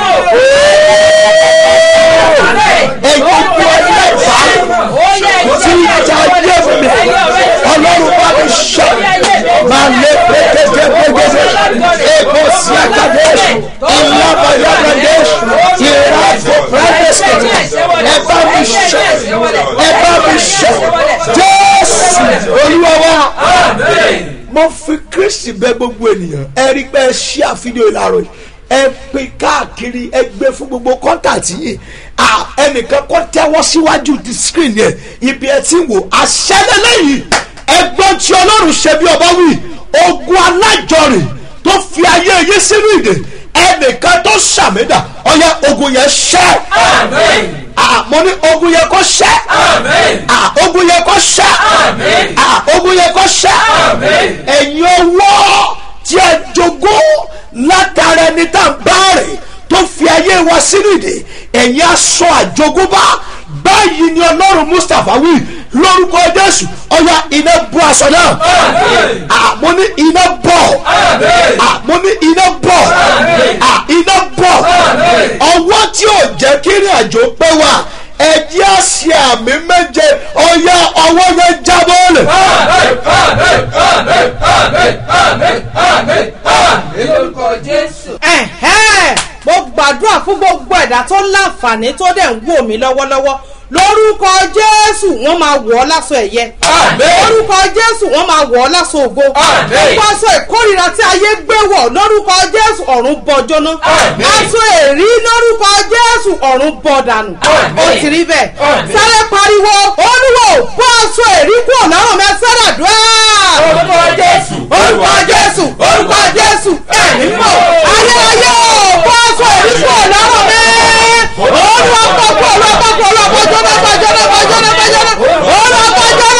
ẹ̀yin ogun alábàárìn tí ń jà ayé mi Ọlọ́run bá mi ṣe máa lé pẹ́kẹ́tẹ́pẹ́kẹ́tẹ́ èkó sí àkàdéṣù ìlànà yàgàdéṣù ìràfọ̀ pẹ́kẹ́tẹ́ ẹ bá mi ṣe ẹ bá mi ṣe Jésù Olúwa wa. mo fi Kristi bẹ̀ gbogbo ènìyàn ẹ rí pé ẹ ṣí àfihàn ìlàrọ̀ ẹ pè káàkiri ẹ gbé fún gbogbo kọ́ńtàtì yìí ẹnìkan kọ́ tẹ́wọ́ síwájú di screen yẹn ibi ẹ ti ń wò àṣẹlẹ́lẹ́yìn ẹgbọ́n tí ọlọ́run ṣe bí ọba wí ogun alájọrìn tó fi ayé yín sínú ìdè ẹnìkan tó ṣàmìdà ọyẹ ogun yẹn ṣẹ́ mo ní ogun yẹn kó ṣẹ́ ogun yẹn kó ṣẹ́ ogun yẹn kó ṣẹ́ ẹ̀yin ọwọ́ tí ẹ jogún látara ẹni tá à ń bá rè tó fi ayé wa sínú ìdè ẹ̀yin aṣọ àjogúnbá báyìí ni ọlọ́run mustapha wí lórúkọ jésù ọ̀yà iná bọ́ aṣọ náà mo ní iná bọ̀ mo ní iná bọ̀ iná bọ̀ ọwọ́ tí ò jẹ́ kí ìrìn àjò pé wà ẹ̀jẹ̀ àṣẹ àmì méje ọ̀yà ọwọ́ yẹn jábọ́ lẹ̀. lórúkọ jésù. mo gbàdúrà fún gbogbo ẹ̀dá tó láǹfààní tó dẹ̀ ń wò mí lọ́wọ́lọ́wọ́ lórúkọ jésù wọ́n máa wọ̀ ọ́ láṣọ ẹ̀yẹ lórúkọ jésù wọ́n máa wọ̀ ọ́ láṣọ ògo gbogbo aṣọ ìkórìíra tí ayé gbé wọ̀ lórúkọ jésù ọ̀run bọ́ jóná aṣọ èrí lórúkọ jésù ọ̀run bọ́ dànù ó ti rí bẹ́ẹ̀ sáré pariwo olúwo bọ́ aṣọ èrí kúrò lọ́rùn mi sáré àdúrà orúkọ jésù orúkọ jésù orúkọ jésù ẹ̀mí mọ̀ ayérayé bọ́ aṣọ èrí kúrò lọ́rùn mi olúwa pọ̀pọ̀ olúwa pọ̀pọ̀ olúwa pọ̀jọ́ náà pọ̀jọ́ náà pọ̀jọ́ náà pọ̀jọ́ náà olúwa pọ̀jọ́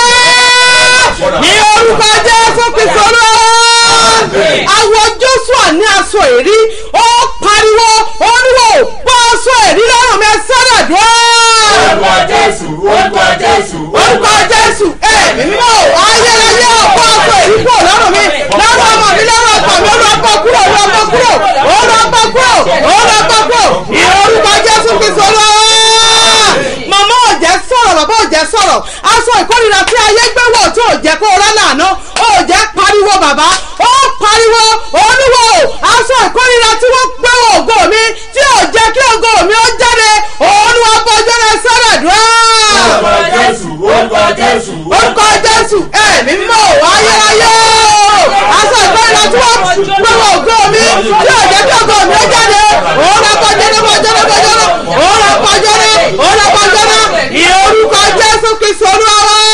náà ní orúkọ jésù kristu olúwa àwọn joshua ní aṣọ èrí ó pariwo olúwo bọ́ aṣọ èrí lọ́rùn mi sáré àdúrà orúkọ jésù orúkọ jésù orúkọ jésù ẹ̀mí mímọ́ ayérayé bọ́ aṣọ èrí kúrò lọ́rùn mi lọ́rùn ọmọ mi lọ́rùn ọkọ mi olúwa pọ̀ kúrò olúwa pọ̀ kúrò olúwa pọ̀ kúrò olúwa pọ̀ kúrò ní orúkọ jésù kristu olúwa màmá ò jẹ́ sọ̀rọ̀ bàbá ò jẹ́ sọ̀rọ̀ aṣọ ìkórìíra tí ayé gbé wọ̀ tí ò jẹ́ kó rá lànà ò jẹ́ pariwo bàbá ó pariwo olúwo aṣọ ìkórìíra tí wọ́n gbé wọ̀ ògo mi tí ò jẹ́ kí ògo mi ó jáde olúwa bọ́jọ́ rẹ sọ́rọ̀ dùn. orúkọ jésù orúkọ jésù orúkọ jésù ẹ̀mí mọ̀ ayérayé aṣọ ìkórìíra tí wọ́n gbé wọ̀ ògo mi tí ò jẹ́ kí ògo mi ó jáde olúwa bọ́jọ́ rẹ bọ́jọ́ rẹ bọ́jọ́ rẹ olúwa bọ́jọ́ rẹ olúwa bọ́jọ́ rẹ ìorúkọ jésù kristu olúwa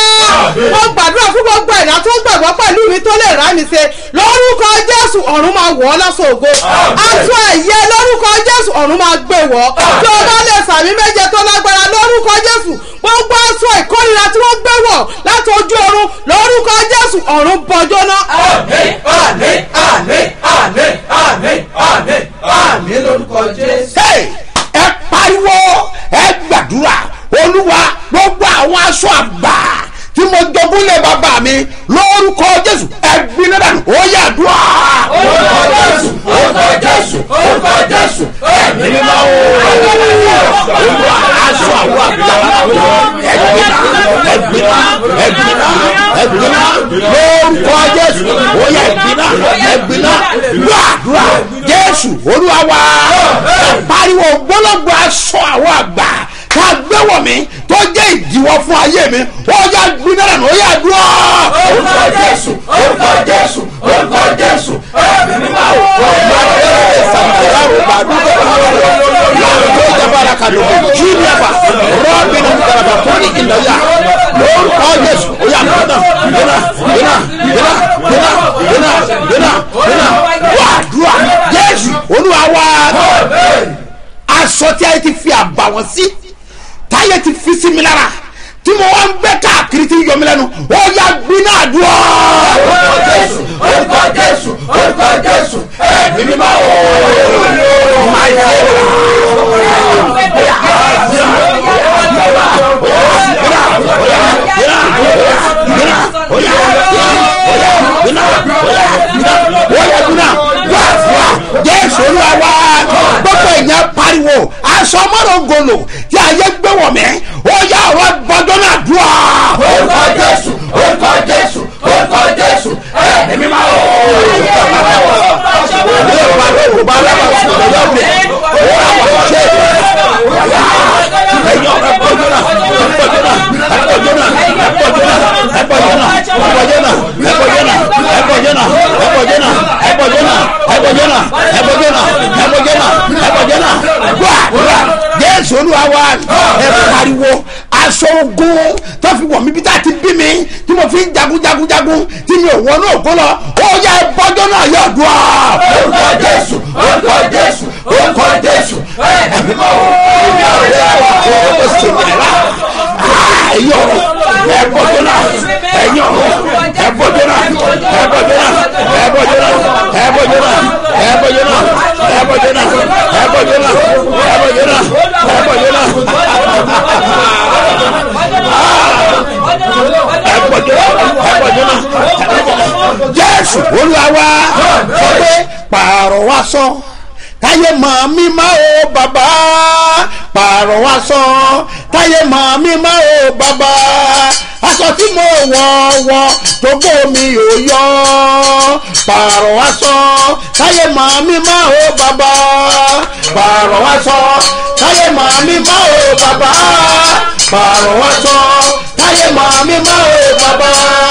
mo gbàdúrà fún gbogbo ẹ̀dá tó gbàgbọ́ pẹ̀lú mi tó lè rá mi ṣe lórúkọ jésù ọ̀run máa wọ̀ ọ́ lọ́sọ̀ ògo aṣọ ẹ̀yẹ lórúkọ jésù ọ̀run máa gbé wọ̀ tí o bá lè sàmì méje tó lágbára lórúkọ jésù gbogbo aṣọ ìkórìíra tí wọ́n gbé wọ̀ láti ojú ọ̀run lórúkọ jésù ọ̀run bọ́jọ́ náà. àmín àmín àmín àmín àmín àmín àmín lórúkọ jésù. ẹ pariwo ẹ gbàdúrà olúwa gbogbo àwọn aṣọ àgbà tí mo jogún lé bàbá mi lórúkọ jésù ẹgbin náà dànù ó yà dùn á. orúkọ jésù orúkọ jésù orúkọ jésù ẹ̀mí mímọ́ o. olúwa aṣọ àwọn àgbà ẹgbin náà ẹgbin náà ẹgbin náà ẹgbin náà lórúkọ jésù ó yà ẹgbin náà ẹgbin náà gbàdúrà jésù olúwa wa pariwo gbólógbó aṣọ àwọn àgbà ká gbẹ́wọ̀ mi tó jẹ́ ìdíwọ́ fún ayé mi ó yá gbiná lẹ́nu ó yá dúró. orúkọ jésù orúkọ jésù orúkọ jésù ẹ̀mí mímọ́ o. sàmìlẹ́rù gbàdúrà lọ́wọ́ tó jábára kàdó júlíàbà rọ́ọ̀bì náà gbàdúrà tó ní ìlọ́yà lórúkọ jésù ó yá gbiná gbiná gbiná gbiná gbiná gbiná gbiná wàdúrà jésù olúwa wá aṣọ tí a ti fi àbàwọ́n sí táyé ti fi sí mi lára tí mo wá ń gbé káàkiri tí ń yọ mi lẹ́nu ó yá gbiná àdúrà. orúkọ jésù orúkọ jésù orúkọ jésù ẹ̀mí mímọ́ o. máa yẹ jésù olúwa wá gbogbo èèyàn pariwo aṣọ mọ́rọ̀ngolo tí ayé gbé wọ̀ mí ó yá ọ̀rọ̀ gbọ́dọ̀ náà dùn á. orúkọ jésù orúkọ jésù orúkọ jésù jésù olúwa wa ẹ pariwo aṣọ ogun tó fi wọ̀ mí bí tá a ti bí mi tí mo fi ń jagun jagun jagun tí mi ò wọnú ògo lọ ó yẹ bọ́jọ́ náà yọ dùn á. orúkọ jésù orúkọ jésù orúkọ jésù ẹ̀mí mọ́ ìbí ọ̀rẹ́ ó sì wẹ̀rẹ̀ ẹ̀yìn ọ̀rọ̀ ẹ̀ bọ́jọ́ náà ẹ̀yìn ọ̀rọ̀ ẹ̀ bọ́jọ́ náà ẹ̀ bọ́jọ́ náà ẹ̀ bọ́jọ́ náà ẹ̀ bọ́jọ́ náà ẹ̀ bọ́jọ́ náà ẹ̀ bọ́jọ́ náà ẹ̀ bọ́jọ́ náà ẹ̀ bọ́jọ́ náà ẹ̀ bọ́jọ́ náà ẹ̀ bọ́jọ́ náà jésù olúwa wa sọ pé pààrọ̀ wa sọ táyé mọ̀ mí mọ́ o bàbá pààrọ̀ wa sọ táyé mọ̀ mí mọ́ o bàbá aṣọ tí mo wọ̀ wọ̀ tógbó mi ò yọ pààrọ̀ wa sọ táyé mọ̀ mí mọ́ o bàbá pààrọ̀ wa sọ táyé mọ̀ mí mọ́ o bàbá pààrọ̀ wa sọ táyé mọ̀ mí mọ́ o bàbá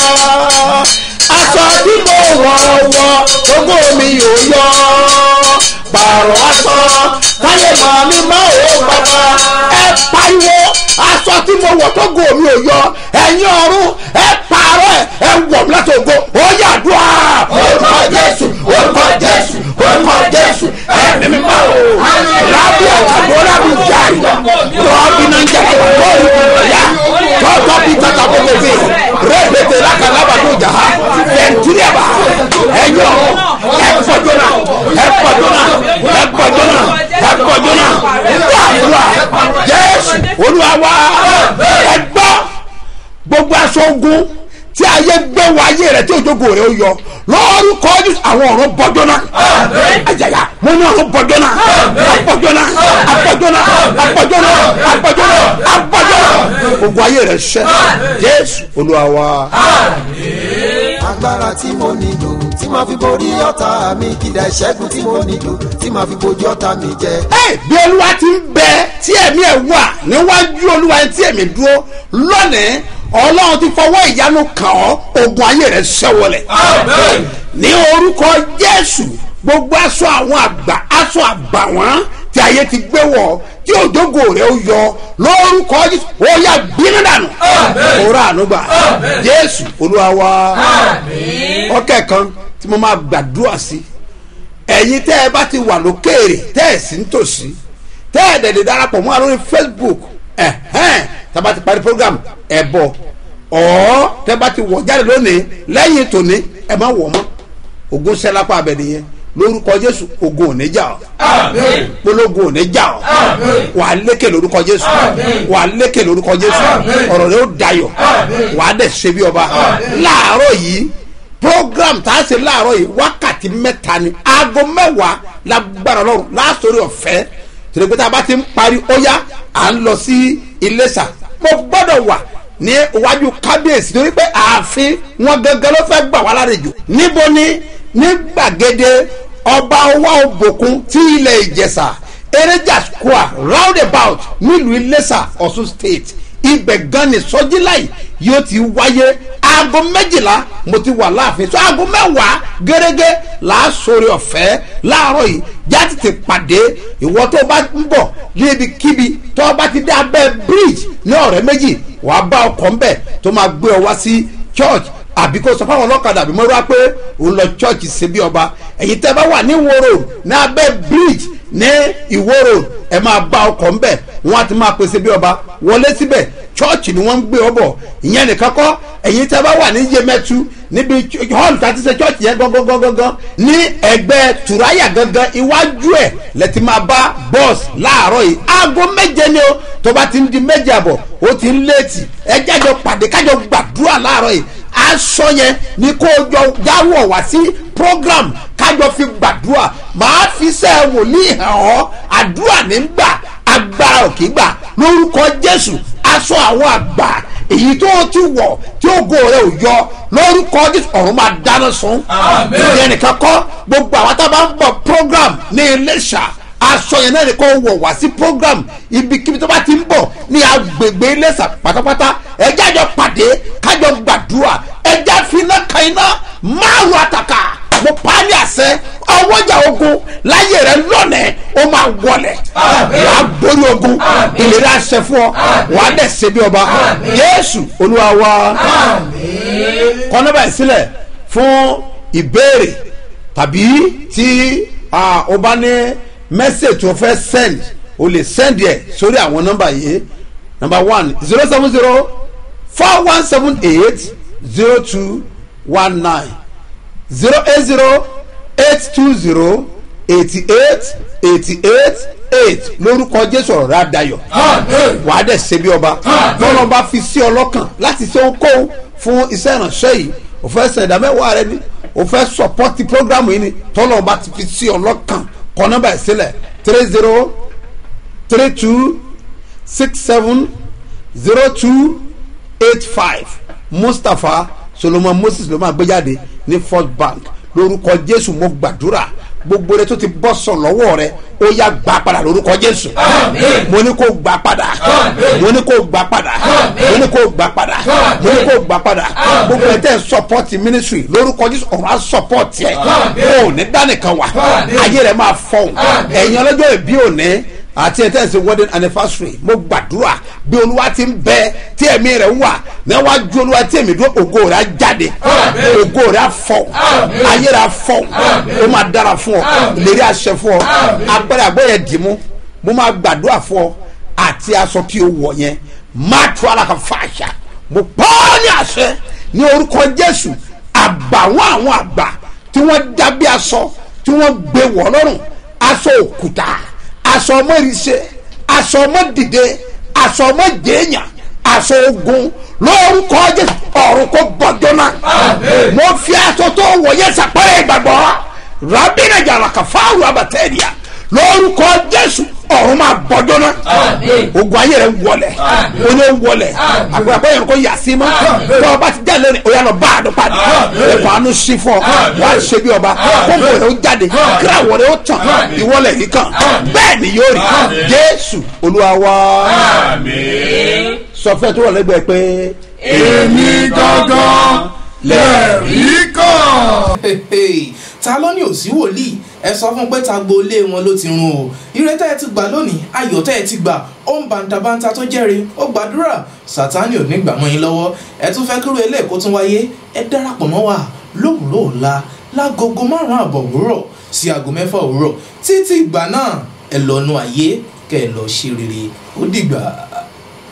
aṣọ tí mo wọ̀ wọ̀ tógbó mi ò yọ pààrọ̀ aṣọ táyé mọ̀ mí mọ́ o bàbá ẹ pariwo aṣọ tí mo wọ̀ tó gò mí ò yọ ẹ̀yin ọ̀run ẹ pààrọ̀ ẹ ẹ wọ̀ mí láti ògo ó yà dùn á. orúkọ jésù orúkọ jésù orúkọ jésù ẹ̀mí mi mọ́ o. rábì àtàgbọ́ rábì jàì rọ́bì náà ń jẹ́ kó lórí ìyá tọ́tọ́ bí tata gbogbo fi rẹ́pẹ̀tẹ̀ lákàlábàdó jà á fẹ̀ntìrìàbà ẹ̀yin ọ̀run ẹ pọ̀jọ́ náà ẹ pọ̀jọ́ náà ẹ pọ̀jọ́ náà ẹ pọ̀jọ́ náà wà wà jésù olúwa wa ẹ gbọ́ gbogbo aṣọ ogun tí ayé gbé wọ ayé rẹ tí òjòkó rẹ ó yọ lórúkọ àwọn ọ̀rọ̀ bọ́jọ́ náà àjàyà mo ní ọ̀rọ̀ bọ́jọ́ náà àpọ̀jọ́ náà àpọ̀jọ́ náà àpọ̀jọ́ náà àpọ̀jọ́ náà àpọ̀jọ́ náà gbogbo ayé rẹ ṣẹ jésù olúwa wa. agbára tí mo nílò tí máa fi borí ọ̀tá mi kìdá ìṣẹ́gun tí mo nílò tí máa fi bojú ọ̀tá mi jẹ. bí olúwa ti ń bẹ tí ẹ̀mí ẹ̀ wà níwájú olúwa tí ẹ̀mí dúró lónìí ọlọ́run ti fọwọ́ ìyanu kàn ọ́ ogun ayé rẹ̀ ṣẹ́wọlẹ̀ ní orúkọ jésù gbogbo aṣọ àwọn àgbà aṣọ àbàwọ́n tí ayé ti gbé wọ̀ tí òjògo rẹ̀ ó yọ lórúkọ jésù ó yà bínú dànù òrà ànúgbà jésù olúwa wa ọkẹ́ kan tí mo máa gbàdúrà sí ẹ̀yin tẹ́ ẹ bá ti wà lókèèrè tẹ́ ẹ sì ń tòsí tẹ́ ẹ dẹ̀ lè darapọ̀ mọ́ àlórí facebook ẹ̀hẹ́n tá a bá ti parí program ẹ̀ bọ̀ ọ̀ tẹ́ bá ti wọ̀ jáde lónìí lẹ́yìn tòní ẹ̀ má wọ̀ mọ́ ogun sẹ́lápá abẹ́ni yẹn lórúkọ jésù ogun òní jà ọ́ pológun òní jà ọ́ wà á lékè lórúkọ jésù wà á lékè lórúkọ jésù ọ̀rọ̀ rẹ̀ ó dayọ̀ wà á dẹ̀ ṣe bí ọba láàárọ̀ yìí program tá a ṣe láàárọ̀ yìí wákàtí mẹ́ta ni aago mẹ́wàá lágbára ọlọ́run láàsórí ọ̀fẹ́ tẹ̀lé tá a bá ti ń parí ó yá à ń lọ sí iléṣà mo gbọ́dọ̀ wà ní iwájú kábíyèsí torí pé ààfin wọn gangan ló fẹ́ gbà wá lálejò níbo ni ní gbàgede ọba ọwá òbòkun tí ilẹ̀ ìjẹ̀ṣà eréjà square roundabout nílùú iléṣà ọ̀ṣun state ibẹ̀ gan ni sọ́jíláì yóò ti wáyé aago méjìlá mo ti wà láàfin so aago mẹ́wàá gẹ́gẹ́ láàsórí ọ̀fẹ́ láàárọ̀ yìí já tètè pàdé ìwọ tó bá ń bọ̀ níbikíbi tó bá ti dé abẹ́ bridge ní ọ̀rẹ́ méjì wàá bá ọkọ̀ ńbẹ̀ tó máa gbé ọ wá sí church àbí kó sọ fáwọn ọlọ́kadà àbí mọ́ra pé òun lọ church ṣe bí ọba èyí tẹ́ bá wà ní Ìwó road ní abẹ́ bridge ní Ìwó road ẹ máa bá ọkọ̀ ńbẹ̀ wọ́n á ti máa pèsè bí ọba wọlé síbẹ̀ church ni wọ́n ń gbé ọ bọ̀ ìyẹn nìkan kọ́ èyí tẹ́ bá wà ní Yemẹtu níbi hall tàti ṣe church yẹn gangan ní ẹgbẹ́ Tùráyà gangan iwájú ẹ̀ lẹ́tí máa bá bus láàárọ̀ yìí aago méje ni o tó bá ti ń di méje àbọ̀ ó ti ń léètì ẹ jájọ pàdé kájọ gbàdúrà láàárọ̀ yìí aṣọ yẹn ni kó jọ jáwọ́ wá sí program kájọ fi gbàdúrà màá fi sẹ́ wòlíì hàn ọ́ àdúrà nígbà agbára òkè gbà lórúkọ Jésù aṣọ àwọn àgbà èyí tó ti wọ̀ tí ògo rẹ̀ ò yọ lórúkọ Jésù ọ̀run máa dáná sun ìyẹn nìkan kọ́ gbogbo àwọn tá a bá ń bọ̀ program ní Iléṣà aṣọ yẹn náà ni kò wọ̀ wá sí program ibikíbi tó bá ti ń bọ̀ ní agbègbè Iléṣà pátápátá ẹjẹ́ àjọ pàdé kájọ gbàdúrà ẹjẹ́ àfiná kan iná márùn àtàkà mo pa á ní àṣẹ ọwọ́jà ogun láyé rẹ lónìí ó máa wọlẹ̀ wàá borí ogun ìlérí àṣẹ fún ọ wàá dẹ̀ ṣe bí ọba Jésù Olúwa wa. kọ nọ́mbà yìí sílẹ̀ fún ìbéèrè tàbí tí o bá ní message tó fẹ́ send o lè send ẹ̀ sórí àwọn nọ́mbà yìí. number one zero seven zero four one seven eight zero two one nine zero eight zero eight two zero eighty eight eighty eight eight lórúkọ Jésù ọ̀rọ̀ adayọ̀ wàá dẹ̀ ṣe bí ọba tọ́lọ́ bá fi sí ọ lọ́kàn láti ṣe ohunkóhun fún iṣẹ́ ìránṣẹ́ yìí o fẹ́ ṣe ìdá mẹ́wàá rẹ ni o fẹ́ support program yìí ni tọ́lọ́ bá ti fi sí ọ lọ́kàn kọ nọ́mbà ẹ̀ sílẹ̀ three zero three two six seven zero two eight five Mustapha Solomon Moses ló máa gbé jáde ní First Bank lórúkọ Jésù mo gbàdúrà gbogbo rẹ tó ti bọ́ sọ lọ́wọ́ rẹ ó yá gbà padà lórúkọ Jésù mo ní kó gbà padà mo ní kó gbà padà mo ní kó gbà padà mo ní kó gbà padà gbogbo ẹ tẹ support ministry lórúkọ Jésù ọ̀rọ̀ á support yẹ ó ní dánìkan wà ayé rẹ máa fọhùn ẹ̀yin ọlọ́jọ́ ìbí òní àti ẹ̀ tẹ́sí wedding anniversary mo gbàdúrà bí Olúwa ti ń bẹ tí ẹ̀mí rẹ̀ wà níwájú Olúwa tí èmi dúró ògo rẹ̀ á jáde ògo rẹ̀ á fọ́ ayé rẹ̀ á fọ́ ó máa dára fún ọ ìlérí àṣẹ fún ọ agbára àgbẹ̀yẹ dìímú mo máa gbàdúrà fún ọ àti aṣọ tí o wọ̀ yẹn má tó alaka fàṣà mo pọ́ ní àṣẹ ní orúkọ Jésù àbàwọ́n àwọn àgbà tí wọ́n dábí aṣọ tí wọ́n gbé wọ̀ lọ́rùn aṣọ òkúta aṣọ ọmọ ìrìnsẹ aṣọ ọmọ dìde aṣọ ọmọ jẹyàn aṣọ ogun lórúkọ Jésù ọ̀run kò gbọ́dọ̀ náà mo fi aṣọ tó wọ̀ yẹn sàpẹ́rẹ́ ìgbàgbọ́ rabina jalaka fáwọn abatẹ́rìà lórúkọ Jésù ọ̀run máa gbọ́dọ̀ náà ogun ayé rẹ̀ ń wọlẹ̀ oní ń wọlẹ̀ àgbàgbọ́ yẹn kò yà sí mọ́ tó ọba ti jáde lónìí oyà lọ bá àdó padà ẹ̀kọ́ àánú sí fún ọ wà á ṣe bí ọba kókò rẹ̀ ó jáde kíláwọ̀ rẹ̀ ó tàn ìwọlẹ̀ yìí kàn bẹ́ẹ̀ ni yóò rí Jésù Olúwa wa sọ fẹ́ tó wà lẹ́gbẹ̀ẹ́ pé èmi gangan lẹ́rìí kan. ta ló ní òsí wòlíì ẹ sọ fún pé ta gbolé wọn ló ti run o ire tẹ́ ẹ ti gbà lónìí ayọ̀ tẹ́ ẹ ti gbà ó ń bàǹtàbàǹtà tó jẹ́rìí ó gbàdúrà Sátánì ò ní gbà mọ́ yín lọ́wọ́ ẹ tún fẹ́ kúrò eléyìí kó tún wáyé ẹ darapọ̀ mọ́ wa lówùúrọ̀ ọ̀la lágogo márùn-ún àbọ̀ òwúrọ̀ sí aago mẹ́fà òwúrọ̀ títí ìgbà náà ẹ lọ́nu ayé kẹ́ ẹ lọ ṣe rere ó dìgbà.